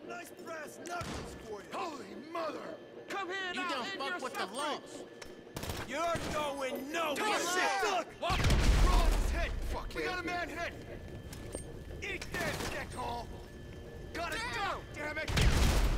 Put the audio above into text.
Nice brass knuckles for you. Holy mother! Come here You now, done and fuck you're with the suffering. laws. You're going nowhere. Come on, Look! What? Roll his head! Fuck we got a man hit! Eat that, dickhole! Gotta go, damn it!